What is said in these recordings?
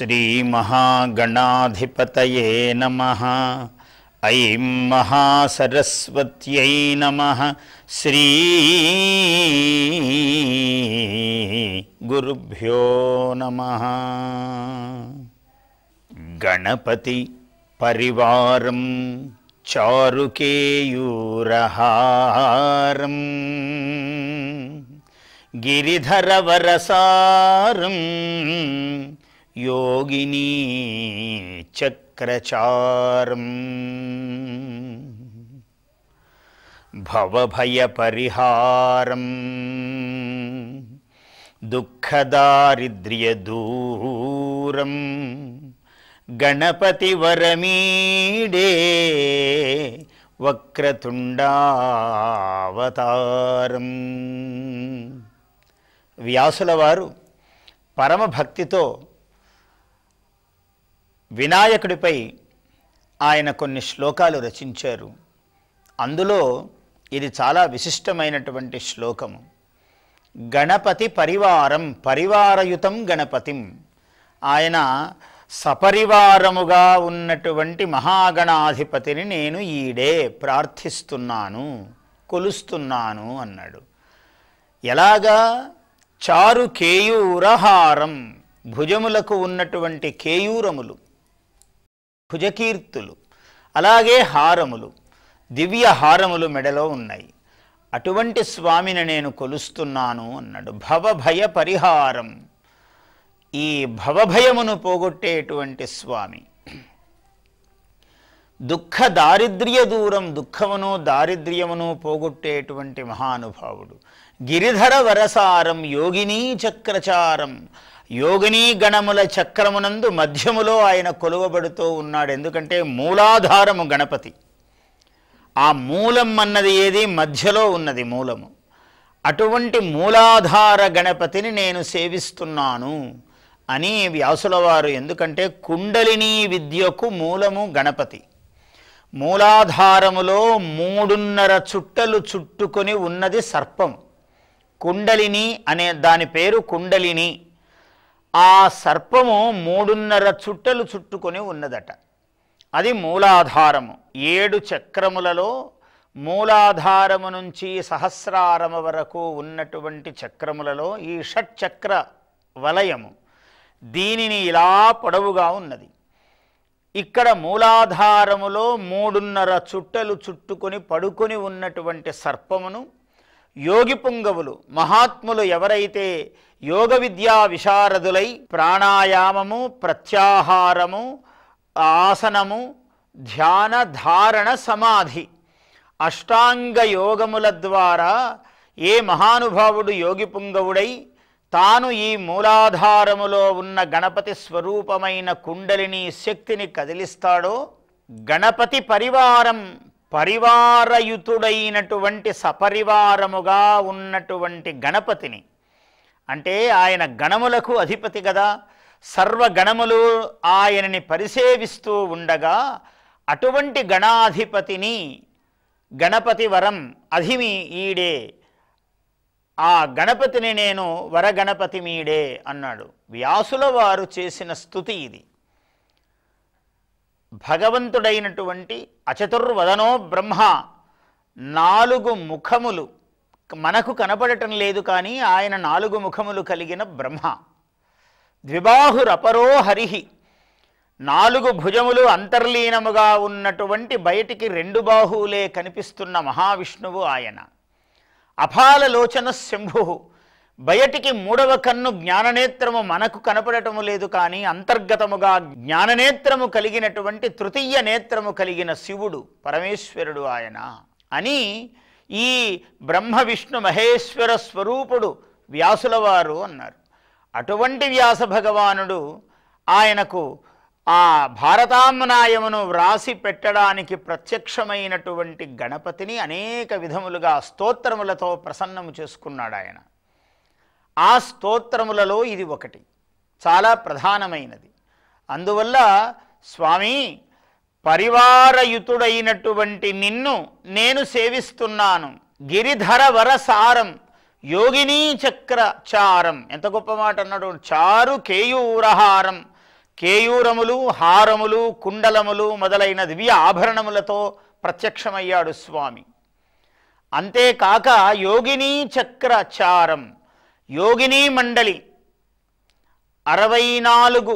श्रीमहागणाधिपतये नमः। ऐं महासरस्वत्यै नमः। श्री गुरुभ्यो नमः। गणपति परिवारं चारुकेयूरहारं गिरिधरवरसारं योगिनी चक्रचारं भवभयपरिहारं दुःखदारिद्र्यदूरं गणपतिवरमीडे వక్రతుండావతారం. వ్యాసుల వారు పరమభక్తితో వినాయకుడిపై ఆయన కొన్ని శ్లోకాలు రచించారు. అందులో ఇది చాలా విశిష్టమైనటువంటి శ్లోకము. గణపతి పరివారం, పరివారయుతం గణపతిం. ఆయన సపరివారముగా ఉన్నటువంటి మహాగణాధిపతిని నేను ఈడే ప్రార్థిస్తున్నాను, కొలుస్తున్నాను అన్నాడు. ఎలాగా? చారు కేయూరహారం, భుజములకు ఉన్నటువంటి కేయూరములు, భుజకీర్తులు, అలాగే హారములు, దివ్య హారములు మెడలో ఉన్నాయి. అటువంటి స్వామిని నేను కొలుస్తున్నాను అన్నాడు. భవభయ పరిహారం, ఈ భవభయమును పోగొట్టేటువంటి స్వామి. దుఃఖ దారిద్ర్య దూరం, దుఃఖమును దారిద్ర్యమును పోగొట్టేటువంటి మహానుభావుడు. గిరిధర వరసారం యోగినీ చక్రచారం, యోగినీ గణముల చక్రమునందు మధ్యములో ఆయన కొలువబడుతూ ఉన్నాడు. ఎందుకంటే మూలాధారము గణపతి. ఆ మూలం అన్నది ఏది? మధ్యలో ఉన్నది మూలము. అటువంటి మూలాధార గణపతిని నేను సేవిస్తున్నాను అని వ్యాసుల వారు. ఎందుకంటే కుండలినీ విద్యకు మూలము గణపతి. మూలాధారములో 3.5 చుట్టలు చుట్టుకొని ఉన్నది సర్పం. కుండలిని అనే దాని పేరు కుండలిని. ఆ సర్పము 3.5 చుట్టలు చుట్టుకొని ఉన్నదట. అది మూలాధారము. 7 చక్రములలో మూలాధారము నుంచి సహస్రారము వరకు ఉన్నటువంటి చక్రములలో ఈ షట్చక్ర వలయము దీనిని ఇలా పొడవుగా ఉన్నది. ఇక్కడ మూలాధారములో 3.5 చుట్టలు చుట్టుకొని పడుకొని ఉన్నటువంటి సర్పమును యోగి పుంగవులు, మహాత్ములు ఎవరైతే యోగ విద్యా విశారదులై ప్రాణాయామము, ప్రత్యాహారము, ఆసనము, ధ్యాన, ధారణ, సమాధి, అష్టాంగ యోగముల ద్వారా ఏ మహానుభావుడు యోగి పుంగవుడై తాను ఈ మూలాధారములో ఉన్న గణపతి స్వరూపమైన కుండలిని శక్తిని కదిలిస్తాడో, గణపతి పరివారం, పరివారయుతుడైనటువంటి సపరివారముగా ఉన్నటువంటి గణపతిని, అంటే ఆయన గణములకు అధిపతి కదా, సర్వగణములు ఆయనని పరిసేవిస్తూ ఉండగా అటువంటి గణాధిపతిని గణపతి వరం అధిమి ఈడే, ఆ గణపతిని నేను వరగణపతి మీడే అన్నాడు. వ్యాసుల వారు చేసిన స్తుతి ఇది. భగవంతుడైనటువంటి అచతుర్వదనో బ్రహ్మ, 4 ముఖములు మనకు కనపడటం లేదు కానీ ఆయన 4 ముఖములు కలిగిన బ్రహ్మ. ద్విబాహురపరో హరిహి, 4 భుజములు అంతర్లీనముగా ఉన్నటువంటి బయటికి 2 బాహువులే కనిపిస్తున్న మహావిష్ణువు ఆయన. అఫాలలోచన శంభు, బయటికి 3వ కన్ను జ్ఞాననేత్రము మనకు కనపడటము లేదు కానీ అంతర్గతముగా జ్ఞాననేత్రము కలిగినటువంటి తృతీయ నేత్రము కలిగిన శివుడు, పరమేశ్వరుడు ఆయన అని ఈ బ్రహ్మ విష్ణు మహేశ్వర స్వరూపుడు వ్యాసుల వారు అన్నారు. అటువంటి వ్యాస భగవానుడు ఆయనకు ఆ భారతామ్నాయమును వ్రాసి పెట్టడానికి ప్రత్యక్షమైనటువంటి గణపతిని అనేక విధములుగా స్తోత్రములతో ప్రసన్నము చేసుకున్నాడు ఆయన. ఆ స్తోత్రములలో ఇది ఒకటి, చాలా ప్రధానమైనది. అందువల్ల స్వామి, పరివారయుతుడైనటువంటి నిన్ను నేను సేవిస్తున్నాను. గిరిధర వరసారం యోగినీ చక్రచారం, ఎంత గొప్ప మాట అన్నాడు. చారు కేయూరహారం, కేయూరములు, హారములు, కుండలములు మొదలైన దివ్య ఆభరణములతో ప్రత్యక్షమయ్యాడు స్వామి. అంతేకాక యోగినీ చక్రచారం, యోగినీ మండలి 64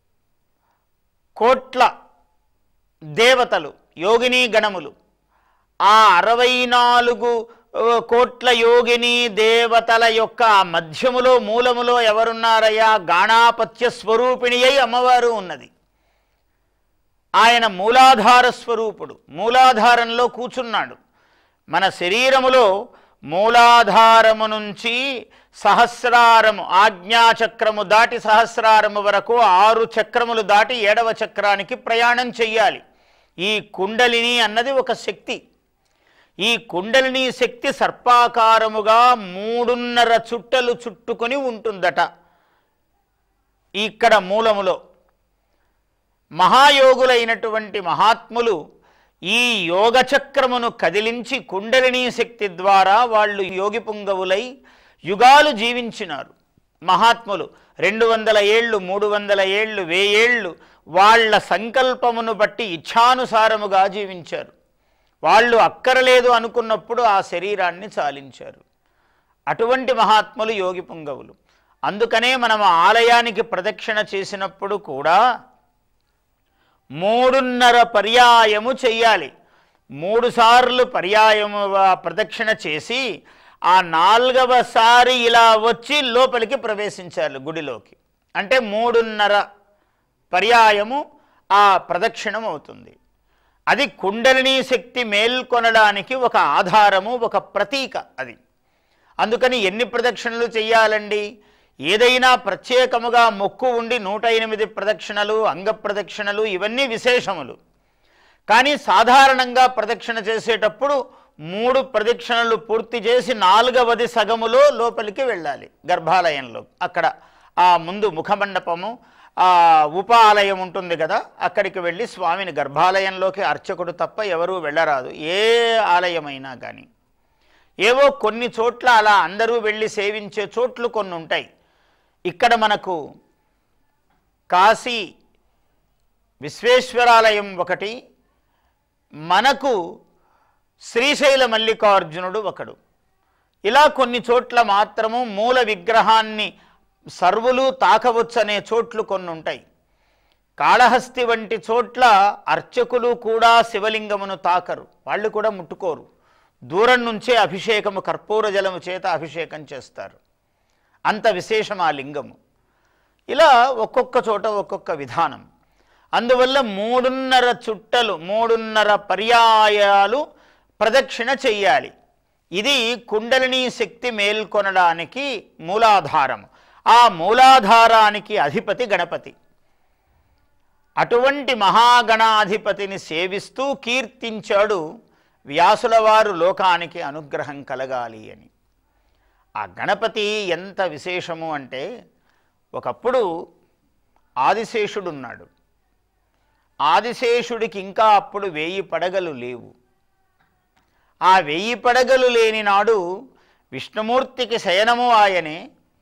కోట్ల దేవతలు, యోగినీ గణములు, ఆ 64 కోట్ల యోగిని దేవతల యొక్క మధ్యములో మూలములో ఎవరున్నారయ్యా? గాణాపత్య స్వరూపిణి అయి అమ్మవారు ఉన్నది. ఆయన మూలాధార స్వరూపుడు, మూలాధారంలో కూర్చున్నాడు. మన శరీరములో మూలాధారము నుంచి సహస్రారము, ఆజ్ఞాచక్రము దాటి సహస్రారము వరకు 6 చక్రములు దాటి 7వ చక్రానికి ప్రయాణం చెయ్యాలి. ఈ కుండలిని అన్నది ఒక శక్తి. ఈ కుండలిని శక్తి సర్పాకారముగా 3.5 చుట్టలు చుట్టుకొని ఉంటుందట. ఇక్కడ మూలములో మహాయోగులైనటువంటి మహాత్ములు ఈ యోగచక్రమును కదిలించి కుండలిని శక్తి ద్వారా వాళ్ళు యోగి పుంగవులై యుగాలు జీవించినారు. మహాత్ములు 200 ఏళ్ళు, 300 ఏళ్ళు, 1000 ఏళ్ళు వాళ్ళ సంకల్పమును బట్టి ఇచ్ఛానుసారముగా జీవించారు. వాళ్ళు అక్కరలేదు అనుకున్నప్పుడు ఆ శరీరాన్ని చాలించారు. అటువంటి మహాత్ములు యోగి పుంగవులు. అందుకనే మనం ఆలయానికి ప్రదక్షిణ చేసినప్పుడు కూడా 3.5 పర్యాయము చెయ్యాలి. 3 సార్లు పర్యాయము ప్రదక్షిణ చేసి ఆ 4వ సారి ఇలా వచ్చి లోపలికి ప్రవేశించాలి గుడిలోకి. అంటే 3.5 పర్యాయము ఆ ప్రదక్షిణం అవుతుంది. అది కుండలిని శక్తి మేల్కొనడానికి ఒక ఆధారము, ఒక ప్రతీక అది. అందుకని ఎన్ని ప్రదక్షిణలు చెయ్యాలండి? ఏదైనా ప్రత్యేకముగా మొక్కు ఉండి 108 ప్రదక్షిణలు, అంగ ప్రదక్షిణలు ఇవన్నీ విశేషములు. కానీ సాధారణంగా ప్రదక్షిణ చేసేటప్పుడు 3 ప్రదక్షిణలు పూర్తి చేసి 4వది సగములో లోపలికి వెళ్ళాలి గర్భాలయంలో. అక్కడ ఆ ముందు ముఖమండపము, ఆ ఉపాలయం ఉంటుంది కదా, అక్కడికి వెళ్ళి స్వామిని గర్భాలయంలోకి అర్చకుడు తప్ప ఎవరూ వెళ్ళరాదు. ఏ ఆలయమైనా కానీ ఏవో కొన్ని చోట్ల అలా అందరూ వెళ్ళి సేవించే చోట్లు కొన్ని ఉంటాయి. ఇక్కడ మనకు కాశీ విశ్వేశ్వరాలయం ఒకటి, మనకు శ్రీశైల మల్లికార్జునుడు ఒకడు. ఇలా కొన్ని చోట్ల మాత్రము మూల విగ్రహాన్ని సర్వులు తాకవచ్చనే చోట్లు కొన్ని ఉంటాయి. కాళహస్తి వంటి చోట్ల అర్చకులు కూడా శివలింగమును తాకరు, వాళ్ళు కూడా ముట్టుకోరు. దూరం నుంచే అభిషేకము, కర్పూర జలము చేత అభిషేకం చేస్తారు. అంత విశేషం ఆ లింగము. ఇలా ఒక్కొక్క చోట ఒక్కొక్క విధానం. అందువల్ల 3.5 చుట్టలు, 3.5 పర్యాయాలు ప్రదక్షిణ చెయ్యాలి. ఇది కుండలిని శక్తి మేల్కొనడానికి మూలాధారం. ఆ మూలాధారానికి అధిపతి గణపతి. అటువంటి మహాగణాధిపతిని సేవిస్తూ కీర్తించాడు వ్యాసుల వారు లోకానికి అనుగ్రహం కలగాలి అని. ఆ గణపతి ఎంత విశేషము అంటే, ఒకప్పుడు ఆదిశేషుడున్నాడు. ఆదిశేషుడికి ఇంకా అప్పుడు 1000 పడగలు లేవు. ఆ 1000 పడగలు లేని నాడు విష్ణుమూర్తికి శయనము ఆయనే,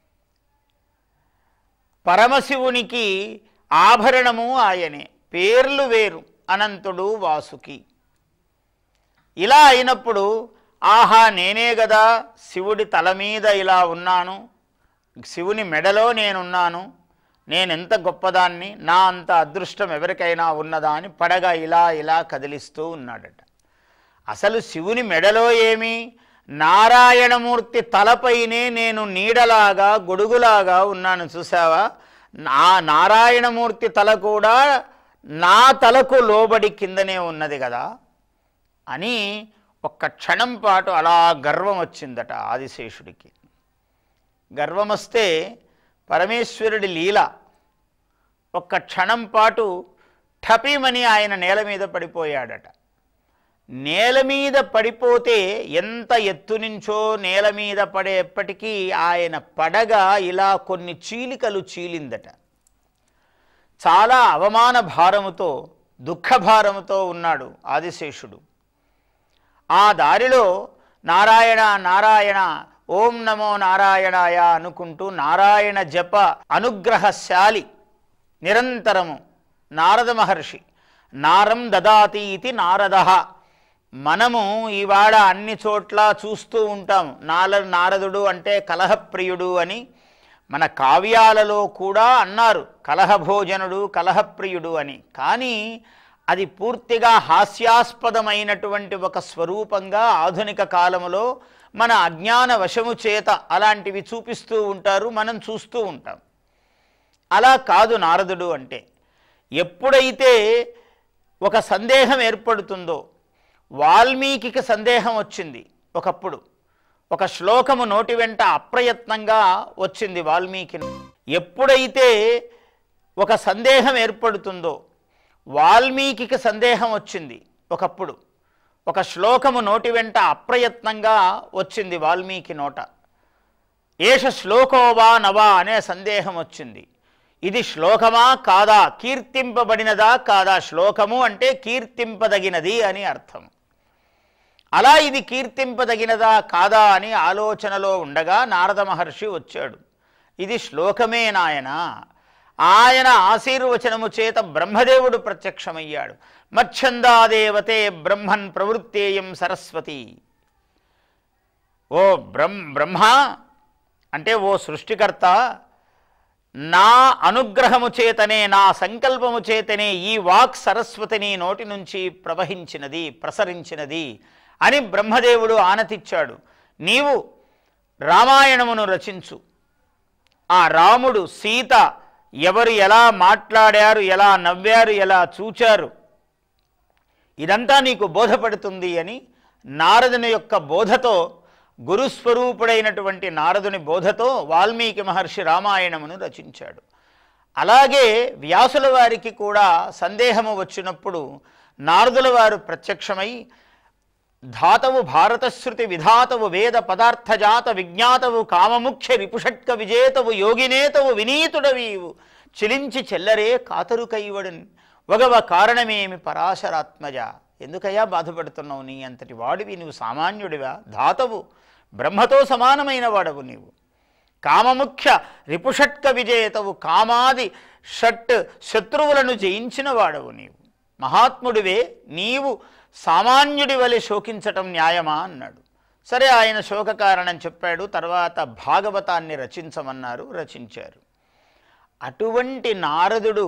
పరమశివునికి ఆభరణము ఆయనే, పేర్లు వేరు, అనంతుడు, వాసుకి. ఇలా అయినప్పుడు ఆహా నేనే కదా శివుడి తల మీద ఇలా ఉన్నాను, శివుని మెడలో నేనున్నాను, నేనెంత గొప్పదాన్ని, నా అంత అదృష్టం ఎవరికైనా ఉన్నదా అని పడగ ఇలా ఇలా కదిలిస్తూ ఉన్నాడట. అసలు శివుని మెడలో ఏమి, నారాయణమూర్తి తలపైనే నేను నీడలాగా గొడుగులాగా ఉన్నాను చూసావా, నా నారాయణమూర్తి తల కూడా నా తలకు లోబడి కిందనే ఉన్నది కదా అని ఒక్క క్షణం పాటు అలా గర్వం వచ్చిందట ఆదిశేషుడికి. గర్వం వస్తే పరమేశ్వరుడి లీల. ఒక్క క్షణం పాటు ఠపీమని ఆయన నేల మీద పడిపోయాడట. నేల మీద పడిపోతే ఎంత ఎత్తు నుంచో నేల మీద పడేప్పటికీ ఆయన పడగ ఇలా కొన్ని చీలికలు చీలిందట. చాలా అవమాన భారముతో, దుఃఖభారముతో ఉన్నాడు ఆదిశేషుడు. ఆ దారిలో నారాయణ నారాయణ, ఓం నమో నారాయణాయ అనుకుంటూ నారాయణ జప అనుగ్రహశాలి నిరంతరము నారద మహర్షి నారం దదాతి ఇది నారదః. మనము ఇవాళ అన్ని చోట్ల చూస్తూ ఉంటాం నారదుడు అంటే కలహప్రియుడు అని. మన కావ్యాలలో కూడా అన్నారు కలహభోజనుడు కలహప్రియుడు అని. కానీ అది పూర్తిగా హాస్యాస్పదమైనటువంటి ఒక స్వరూపంగా ఆధునిక కాలములో మన అజ్ఞాన వశము చేత అలాంటివి చూపిస్తూ ఉంటారు, మనం చూస్తూ ఉంటాం. అలా కాదు నారదుడు అంటే. ఎప్పుడైతే ఒక సందేహం ఏర్పడుతుందో, వాల్మీకి సందేహం వచ్చింది ఒకప్పుడు, ఒక శ్లోకము నోటి వెంట అప్రయత్నంగా వచ్చింది వాల్మీకి. ఎప్పుడైతే ఒక సందేహం ఏర్పడుతుందో, వాల్మీకి సందేహం వచ్చింది ఒకప్పుడు, ఒక శ్లోకము నోటి వెంట అప్రయత్నంగా వచ్చింది వాల్మీకి నోట. ఏష శ్లోకోవా నవా అనే సందేహం వచ్చింది. ఇది శ్లోకమా కాదా, కీర్తింపబడినదా కాదా. శ్లోకము అంటే కీర్తింపదగినది అని అర్థం. అలా ఇది కీర్తింపదగినదా కాదా అని ఆలోచనలో ఉండగా నారద మహర్షి వచ్చాడు. ఇది శ్లోకమే నాయన. ఆయన ఆశీర్వచనము చేత బ్రహ్మదేవుడు ప్రత్యక్షమయ్యాడు. మచ్ఛందాదేవతే బ్రహ్మన్ ప్రవృత్తేయం సరస్వతి. ఓ బ్రహ్మ అంటే ఓ సృష్టికర్త, నా అనుగ్రహము చేతనే, నా సంకల్పము చేతనే ఈ వాక్ సరస్వతిని నోటి నుంచి ప్రవహించినది, ప్రసరించినది అని బ్రహ్మదేవుడు ఆనతిచ్చాడు. నీవు రామాయణమును రచించు. ఆ రాముడు సీత ఎవరు ఎలా మాట్లాడారు, ఎలా నవ్వారు, ఎలా చూచారు, ఇదంతా నీకు బోధపడుతుంది అని నారదుని యొక్క బోధతో, గురుస్వరూపుడైనటువంటి నారదుని బోధతో వాల్మీకి మహర్షి రామాయణమును రచించాడు. అలాగే వ్యాసుల వారికి కూడా సందేహము వచ్చినప్పుడు నారదుల వారు ప్రత్యక్షమై, ధాతవు భారతశ్రుతి విధాతవు వేద పదార్థజాత విజ్ఞాతవు కామముఖ్య రిపుషట్క విజేతవు యోగినేతవు వినీతుడవీవు చిలించి చెల్లరే కాతరు కైవడున్ వగవ కారణమేమి పరాశరాత్మజ. ఎందుకయ్యా బాధపడుతున్నావు? నీ అంతటి వాడివి, నువ్వు సామాన్యుడివా? ధాతవు, బ్రహ్మతో సమానమైన వాడవు నీవు. కామముఖ్య రిపుషట్క విజేతవు, కామాది షట్ శత్రువులను జయించిన వాడవు నీవు. మహాత్ముడివే, నీవు సామాన్యుడి వలె శోకించటం న్యాయమా అన్నాడు. సరే, ఆయన శోక కారణం చెప్పాడు. తర్వాత భాగవతాన్ని రచించమన్నారు, రచించారు. అటువంటి నారదుడు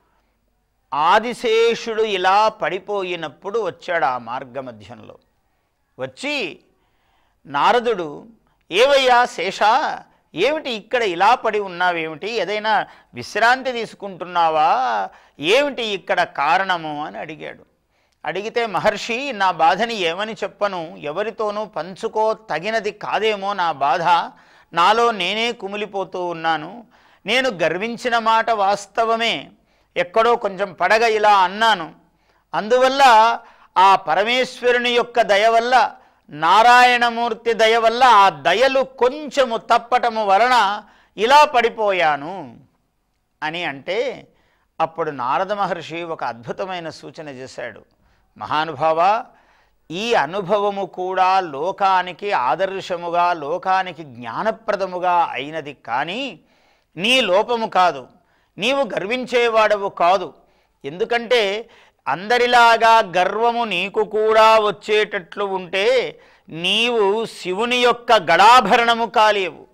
ఆదిశేషుడు ఇలా పడిపోయినప్పుడు వచ్చాడు ఆ మార్గమధ్యంలో. వచ్చి నారదుడు, ఏవయ్యా శేషా, ఏమిటి ఇక్కడ ఇలా పడి ఉన్నావేమిటి? ఏదైనా విశ్రాంతి తీసుకుంటున్నావా? ఏమిటి ఇక్కడ కారణము అని అడిగాడు. అడిగితే, మహర్షి, నా బాధని ఏమని చెప్పను, ఎవరితోనూ పంచుకో తగినది కాదేమో నా బాధ, నాలో నేనే కుమిలిపోతూ ఉన్నాను. నేను గర్వించిన మాట వాస్తవమే, ఎక్కడో కొంచెం పడగ ఇలా అన్నాను. అందువల్ల ఆ పరమేశ్వరుని యొక్క దయ వల్ల, నారాయణమూర్తి దయ వల్ల ఆ దయలు కొంచెము తప్పటము వలన ఇలా పడిపోయాను అని అంటే, అప్పుడు నారద మహర్షి ఒక అద్భుతమైన సూచన చేశాడు. మహానుభావ, ఈ అనుభవము కూడా లోకానికి ఆదర్శముగా, లోకానికి జ్ఞానప్రదముగా అయినది, కానీ నీ లోపము కాదు, నీవు గర్వించేవాడవు కాదు. ఎందుకంటే అందరిలాగా గర్వము నీకు కూడా వచ్చేటట్లు ఉంటే నీవు శివుని యొక్క గడాభరణము కాలేవు.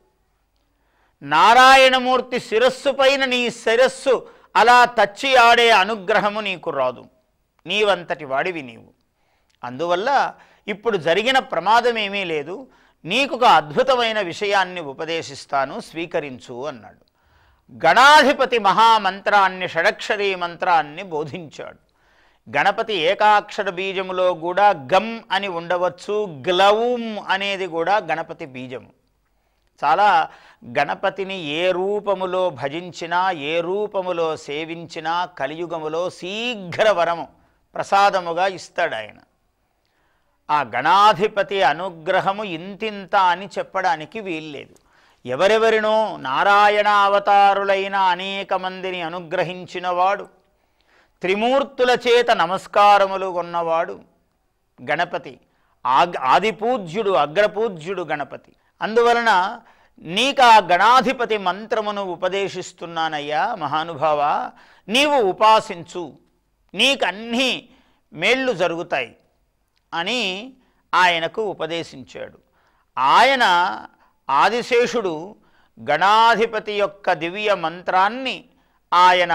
నారాయణమూర్తి శిరస్సు పైన నీ శిరస్సు అలా తచ్చి ఆడే అనుగ్రహము నీకు రాదు. నీవంతటి వాడివి నీవు. అందువల్ల ఇప్పుడు జరిగిన ప్రమాదమేమీ లేదు, నీకు ఒక అద్భుతమైన విషయాన్ని ఉపదేశిస్తాను, స్వీకరించు అన్నాడు. గణాధిపతి మహామంత్రాన్ని, షడక్షరీ మంత్రాన్ని బోధించాడు. గణపతి ఏకాక్షర బీజములో కూడా గమ్ అని ఉండవచ్చు, గ్లౌం అనేది కూడా గణపతి బీజము. చాలా గణపతిని ఏ రూపములో భజించినా, ఏ రూపములో సేవించినా కలియుగములో శీఘ్ర వరము ప్రసాదముగా ఇస్తాడు ఆయన. ఆ గణాధిపతి అనుగ్రహము ఇంతింత అని చెప్పడానికి వీల్లేదు. ఎవరెవరినో నారాయణ అవతారులైన అనేక మందిని అనుగ్రహించినవాడు, త్రిమూర్తుల చేత నమస్కారములు కొన్నవాడు గణపతి. ఆదిపూజ్యుడు, అగ్రపూజ్యుడు గణపతి. అందువలన నీకు ఆ గణాధిపతి మంత్రమును ఉపదేశిస్తున్నానయ్యా మహానుభావ, నీవు ఉపాసించు, నీకు అన్నీ మేళ్ళు జరుగుతాయి అని ఆయనకు ఉపదేశించాడు. ఆయన ఆదిశేషుడు గణాధిపతి యొక్క దివ్య మంత్రాన్ని ఆయన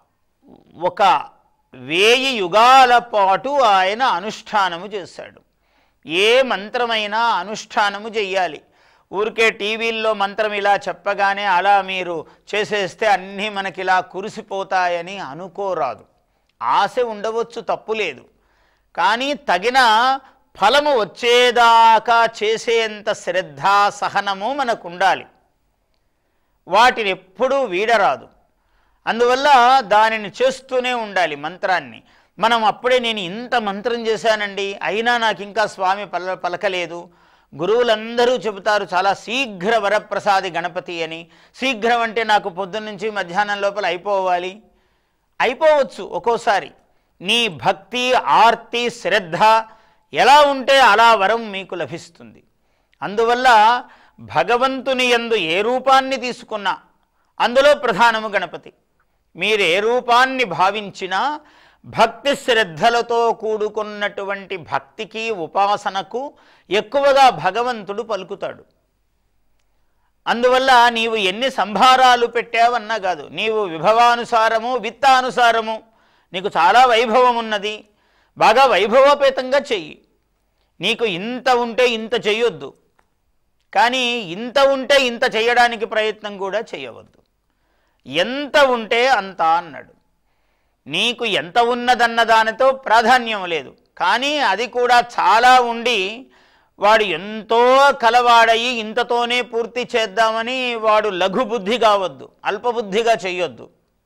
ఒక 1000 యుగాల పాటు ఆయన అనుష్ఠానము చేశాడు. ఏ మంత్రమైనా అనుష్ఠానము చెయ్యాలి. ఊరికే టీవీల్లో మంత్రం ఇలా చెప్పగానే అలా మీరు చేసేస్తే అన్నీ మనకి ఇలా కురిసిపోతాయని అనుకోరాదు. ఆశ ఉండవచ్చు, తప్పులేదు. కానీ తగిన ఫలము వచ్చేదాకా చేసేంత శ్రద్ధ సహనము మనకు ఉండాలి. వాటిని ఎప్పుడూ వీడరాదు. అందువల్ల దానిని చేస్తూనే ఉండాలి మంత్రాన్ని. మనం అప్పుడే నేను ఇంత మంత్రం చేశానండి అయినా నాకు ఇంకా స్వామి పలకలేదు. గురువులందరూ చెబుతారు చాలా శీఘ్ర వరప్రసాది గణపతి అని. శీఘ్రం అంటే నాకు పొద్దున్నుంచి మధ్యాహ్నం లోపల అయిపోవాలి. అయిపోవచ్చు ఒక్కోసారి. నీ భక్తి, ఆర్తి, శ్రద్ధ ఎలా ఉంటే అలా వరం మీకు లభిస్తుంది. అందువల్ల భగవంతుని యందు ఏ రూపాన్ని తీసుకున్నా అందులో ప్రధానము గణపతి. మీరు ఏ రూపాన్ని భావించినా భక్తి శ్రద్ధలతో కూడుకున్నటువంటి భక్తికి, ఉపాసనకు ఎక్కువగా భగవంతుడు పలుకుతాడు. అందువల్ల నీవు ఎన్ని సంభారాలు పెట్టావన్నా కాదు, నీవు విభవానుసారము, విత్తానుసారము, నీకు చాలా వైభవం ఉన్నది, బాగా వైభవోపేతంగా చెయ్యి. నీకు ఇంత ఉంటే ఇంత చెయ్యొద్దు, కానీ ఇంత ఉంటే ఇంత చేయడానికి ప్రయత్నం కూడా చేయవద్దు. ఎంత ఉంటే అంత అన్నాడు. నీకు ఎంత ఉన్నదన్న దానితో ప్రాధాన్యం లేదు, కానీ అది కూడా చాలా ఉండి వాడు ఎంతో కలవాడయి ఇంతతోనే పూర్తి చేద్దామని వాడు లఘుబుద్ధి కావద్దు, అల్పబుద్ధిగా చెయ్యొద్దు.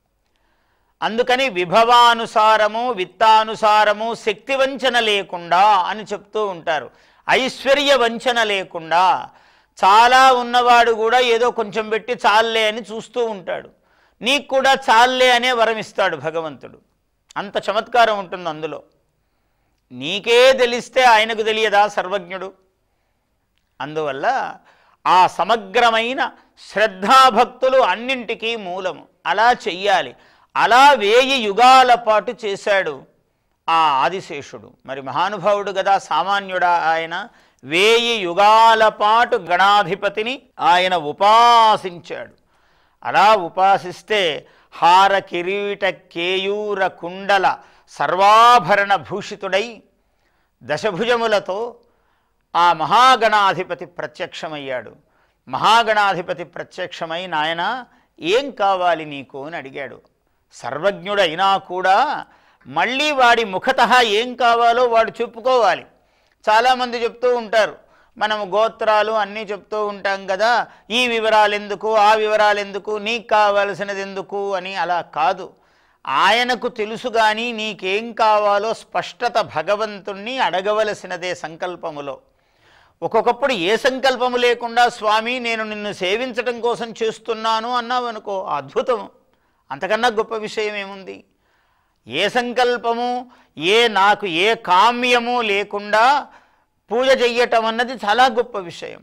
అందుకని విభవానుసారము, విత్తానుసారము, శక్తి వంచన లేకుండా అని చెప్తూ ఉంటారు. ఐశ్వర్య వంచన లేకుండా. చాలా ఉన్నవాడు కూడా ఏదో కొంచెం పెట్టి చాలే అని చూస్తూ ఉంటాడు. నీకు కూడా చాలే అనే వరం ఇస్తాడు భగవంతుడు. అంత చమత్కారం ఉంటుంది అందులో. నీకే తెలిస్తే ఆయనకు తెలియదా సర్వజ్ఞుడు? అందువల్ల ఆ సమగ్రమైన శ్రద్ధాభక్తులు అన్నింటికీ మూలము. అలా చెయ్యాలి. అలా 1000 యుగాల పాటు చేశాడు ఆ ఆదిశేషుడు. మరి మహానుభావుడు కదా, సామాన్యుడా ఆయన? 1000 యుగాల పాటు గణాధిపతిని ఆయన ఉపాసించాడు. అలా ఉపాసిస్తే హార కిరీట కేయూర కుండల సర్వాభరణ భూషితుడై దశభుజములతో ఆ మహాగణాధిపతి ప్రత్యక్షమయ్యాడు. మహాగణాధిపతి ప్రత్యక్షమై నాయన ఏం కావాలి నీకు అని అడిగాడు. సర్వజ్ఞుడైనా కూడా మళ్ళీ వాడి ముఖతః ఏం కావాలో వాడు చెప్పుకోవాలి. చాలామంది చెప్తూ ఉంటారు, మనం గోత్రాలు అన్నీ చెప్తూ ఉంటాం కదా, ఈ వివరాలు ఎందుకు, ఆ వివరాలు ఎందుకు, నీకు కావలసినది ఎందుకు అని. అలా కాదు. ఆయనకు తెలుసు, కానీ నీకేం కావాలో స్పష్టత భగవంతుణ్ణి అడగవలసినదే సంకల్పములో. ఒక్కొక్కప్పుడు ఏ సంకల్పము లేకుండా స్వామి నేను నిన్ను సేవించటం కోసం చేస్తున్నాను అన్నావు అనుకో, అద్భుతము. అంతకన్నా గొప్ప విషయం ఏముంది? ఏ సంకల్పము, నాకు ఏ కామ్యము లేకుండా పూజ చెయ్యటం అన్నది చాలా గొప్ప విషయం.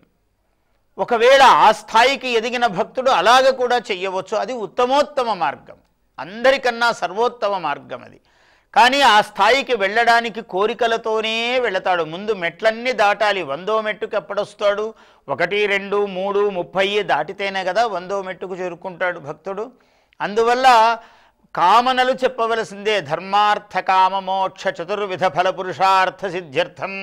ఒకవేళ ఆ స్థాయికి ఎదిగిన భక్తుడు అలాగ కూడా చెయ్యవచ్చు. అది ఉత్తమోత్తమ మార్గం, అందరికన్నా సర్వోత్తమ మార్గం అది. కానీ ఆ స్థాయికి వెళ్ళడానికి కోరికలతోనే వెళతాడు. ముందు మెట్లన్నీ దాటాలి. 100వ మెట్టుకు ఎప్పుడొస్తాడు? 1, 2, 3, 30 దాటితేనే కదా 100వ మెట్టుకు చేరుకుంటాడు భక్తుడు. అందువల్ల కామనలు చెప్పవలసిందే. ధర్మార్థ కామ మోక్ష చతుర్విధ ఫల పురుషార్థ సిద్ధ్యర్థం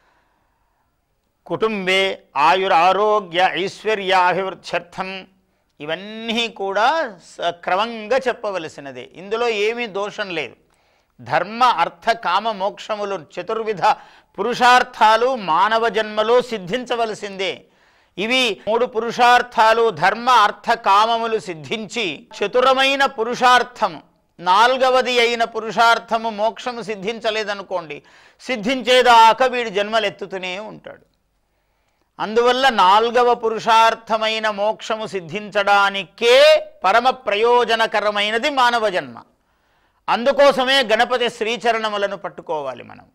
కుటుంబే ఆయురారోగ్య ఐశ్వర్యాభివృద్ధ్యర్థం, ఇవన్నీ కూడా క్రమంగా చెప్పవలసినదే. ఇందులో ఏమీ దోషం లేదు. ధర్మ అర్థ కామ మోక్షములు చతుర్విధ పురుషార్థాలు మానవ జన్మలో సిద్ధించవలసిందే. ఇవి 3 పురుషార్థాలు ధర్మ అర్థ కామములు సిద్ధించి చతురమైన పురుషార్థము 4వది అయిన పురుషార్థము మోక్షము సిద్ధించలేదనుకోండి, సిద్ధించేదాకా వీడి జన్మలెత్తుతూనే ఉంటాడు. అందువల్ల 4వ పురుషార్థమైన మోక్షము సిద్ధించడానికే పరమ ప్రయోజనకరమైనది మానవ జన్మ. అందుకోసమే గణపతి శ్రీచరణములను పట్టుకోవాలి మనం.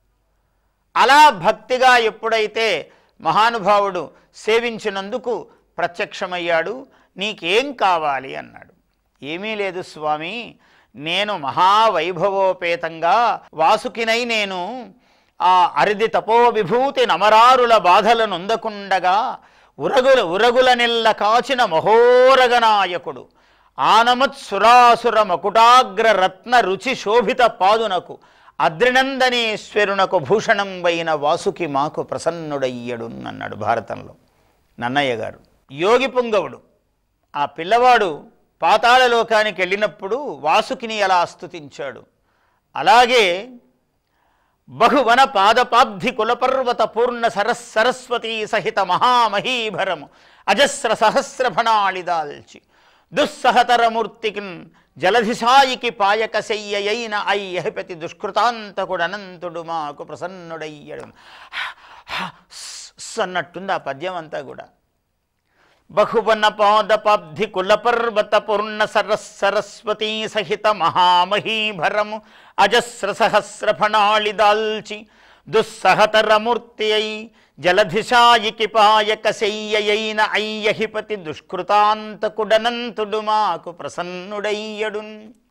అలా భక్తిగా ఎప్పుడైతే మహానుభావుడు సేవించినందుకు ప్రత్యక్షమయ్యాడు. నీకేం కావాలి అన్నాడు. ఏమీ లేదు స్వామి, నేను మహావైభవోపేతంగా వాసుకినై నేను ఆ అరిది తపోవిభూతి నమరారుల బాధలను అందకుండగా ఉరగుల నెల్ల కాచిన మహోరగనాయకుడు ఆనమత్ సురాసుర మకుటాగ్ర రత్న రుచి శోభిత పాదునకు అద్రినందనేశ్వరునకు భూషణం వైన వాసుకి మాకు ప్రసన్నుడయ్యడు అన్నాడు భారతంలో నన్నయ్య గారు. యోగి పుంగవుడు ఆ పిల్లవాడు పాతాళలోకానికి వెళ్ళినప్పుడు వాసుకిని ఎలా స్తుతించాడు. అలాగే బహువన పాదపాబ్ధి కులపర్వత పూర్ణ సరస్వతీ సహిత మహామహీభరము అజస్ర సహస్రఫణాళిదాల్చి దుస్సహతరమూర్తికిన్ జలధిసాయికి పాయక శయ్యయైన అయ్యహపతి దుష్కృతాంతకుడు అనంతుడు మాకు ప్రసన్నుడయ్యడు అన్నట్టుంది ఆ పద్యం అంతా కూడా. బహువన పాదపాబ్ధి కులపర్వత పూర్ణ సరస్వతీ సహిత మహామహీభరము అజస్ర సహస్రఫణాళిదాల్చి దుస్సహతరమూర్తి అయి జలధిశాయికి పాయక శయ్యయైన అయ్యహిపతి దుష్కృతాంతకుడనంతుడు మాకు ప్రసన్నుడయ్యడు.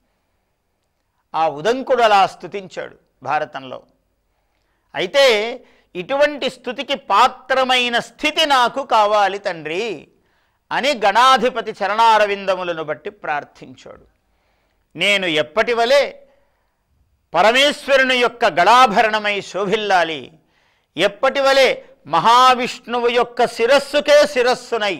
ఆ ఉదంకుడు అలా స్తుతించాడు భారతంలో. అయితే ఇటువంటి స్తుతికి పాత్రమైన స్థితి నాకు కావాలి తండ్రి అని గణాధిపతి చరణారవిందములను బట్టి ప్రార్థించాడు. నేను ఎప్పటి వలె పరమేశ్వరుని యొక్క గళాభరణమై శోభిల్లాలి, ఎప్పటి వలె మహావిష్ణువు యొక్క శిరస్సుకే శిరస్సునై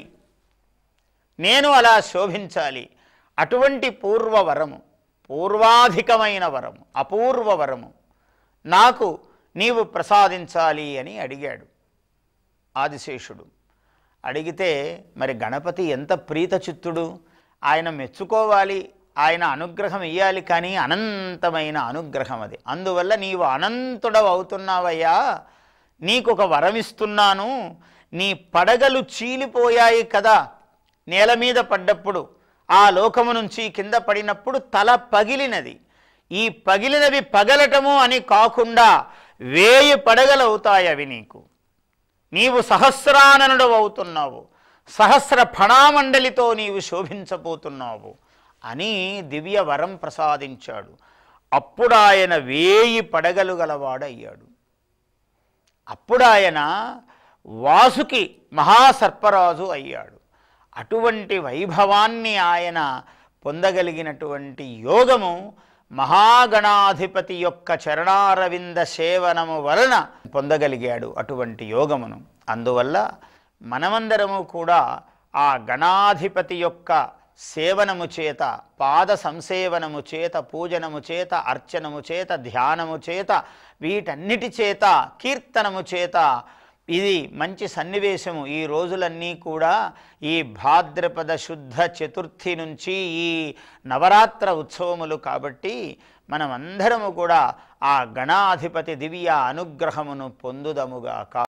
నేను అలా శోభించాలి. అటువంటి పూర్వవరము, పూర్వాధికమైన వరము, అపూర్వ వరము నాకు నీవు ప్రసాదించాలి అని అడిగాడు ఆదిశేషుడు. అడిగితే మరి గణపతి ఎంత ప్రీతచిత్తుడు, ఆయన మెచ్చుకోవాలి, ఆయన అనుగ్రహం ఇయ్యాలి. కానీ అనంతమైన అనుగ్రహం అది. అందువల్ల నీవు అనంతుడవు అవుతున్నావయ్యా, నీకొక వరం ఇస్తున్నాను. నీ పడగలు చీలిపోయాయి కదా నేల మీద పడ్డప్పుడు, ఆ లోకము నుంచి కింద పడినప్పుడు తల పగిలినది. ఈ పగిలినవి పగలటము అని కాకుండా 1000 పడగలవుతాయి అవి నీకు. నీవు సహస్రాననుడు అవుతున్నావు, సహస్ర ఫణామండలితో నీవు శోభించబోతున్నావు అని దివ్య వరం ప్రసాదించాడు. అప్పుడు ఆయన 1000 పడగలు గలవాడయ్యాడు. అప్పుడు ఆయన వాసుకి మహాసర్పరాజు అయ్యాడు. అటువంటి వైభవాన్ని ఆయన పొందగలిగినటువంటి యోగము మహాగణాధిపతి యొక్క చరణారవింద సేవనము వలన పొందగలిగాడు అటువంటి యోగమును. అందువల్ల మనమందరము కూడా ఆ గణాధిపతి యొక్క సేవనము చేత, పాద సంసేవనము చేత, పూజనము చేత, అర్చనము చేత, ధ్యానము చేత, వీటన్నిటి చేత, కీర్తనము చేత, ఇది మంచి సన్నివేశము. ఈ రోజులన్నీ కూడా ఈ భాద్రపద శుద్ధ చతుర్థి నుంచి ఈ నవరాత్ర ఉత్సవములు కాబట్టి మనమందరము కూడా ఆ గణాధిపతి దివ్య అనుగ్రహమును పొందుదముగాక.